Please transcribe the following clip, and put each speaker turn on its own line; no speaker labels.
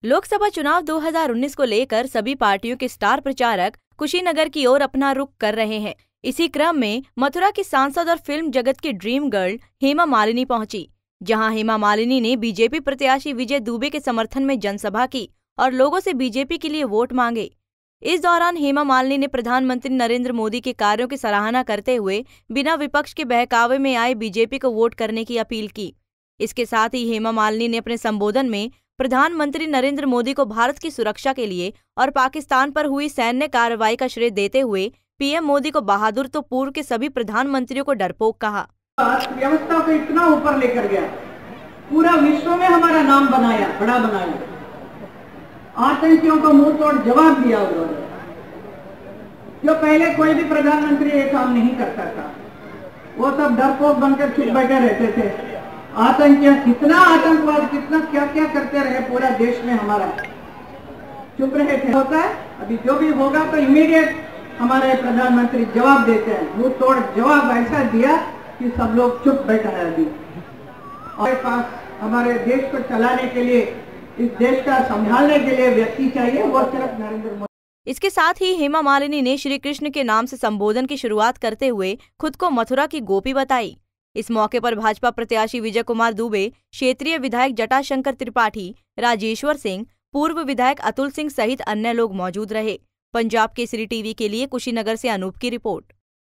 लोकसभा चुनाव 2019 को लेकर सभी पार्टियों के स्टार प्रचारक कुशीनगर की ओर अपना रुख कर रहे हैं। इसी क्रम में मथुरा की सांसद और फिल्म जगत की ड्रीम गर्ल हेमा मालिनी पहुंची, जहां हेमा मालिनी ने बीजेपी प्रत्याशी विजय दुबे के समर्थन में जनसभा की और लोगों से बीजेपी के लिए वोट मांगे। इस दौरान हेमा मालिनी ने प्रधानमंत्री नरेंद्र मोदी के कार्यों की सराहना करते हुए बिना विपक्ष के बहकावे में आए बीजेपी को वोट करने की अपील की। इसके साथ ही हेमा मालिनी ने अपने संबोधन में प्रधानमंत्री नरेंद्र मोदी को भारत की सुरक्षा के लिए और पाकिस्तान पर हुई सैन्य कार्रवाई का श्रेय देते हुए पीएम मोदी को बहादुर तो पूर्व के सभी प्रधानमंत्रियों को डरपोक कहा।
व्यवस्था को इतना ऊपर लेकर गया, पूरा विश्व में हमारा नाम बनाया, बड़ा बनाया, आतंकियों को मुंह तोड़ जवाब दिया उन्होंने, जो पहले कोई भी प्रधानमंत्री ये काम नहीं करता था। वो सब डरपोक बनकर चुप बैठे रहते थे। आतंकियों कितना आतंकवाद, कितना क्या क्या करते रहे पूरा देश में, हमारा चुप रहे थे। होता है अभी जो भी होगा तो इमीडिएट हमारे प्रधानमंत्री जवाब देते हैं, मुंह तोड़ जवाब ऐसा दिया कि सब लोग चुप बैठा है। अभी और पास हमारे देश को चलाने के लिए, इस देश का संभालने के लिए व्यक्ति चाहिए, वो सिर्फ नरेंद्र मोदी।
इसके साथ ही हेमा मालिनी ने श्री कृष्ण के नाम से संबोधन की शुरुआत करते हुए खुद को मथुरा की गोपी बताई। इस मौके पर भाजपा प्रत्याशी विजय कुमार दुबे, क्षेत्रीय विधायक जटाशंकर त्रिपाठी, राजेश्वर सिंह, पूर्व विधायक अतुल सिंह सहित अन्य लोग मौजूद रहे। पंजाब केसरी टीवी के लिए कुशीनगर से अनूप की रिपोर्ट।